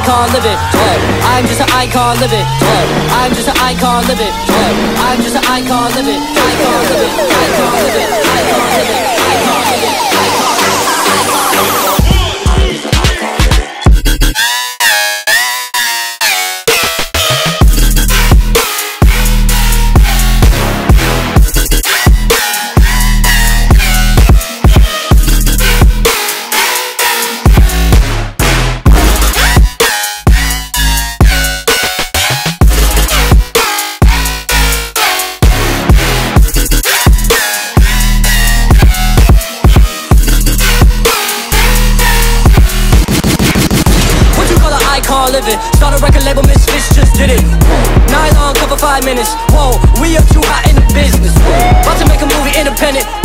icon living. I'm just an icon living. I'm just an icon living. I'm just an icon living. Icon living. Icon living. Icon living. Icon living. Living. Start a record label, Misfits just did it. Nylon cover 5 minutes. Whoa, we up too hot in the business. About to make a movie independent.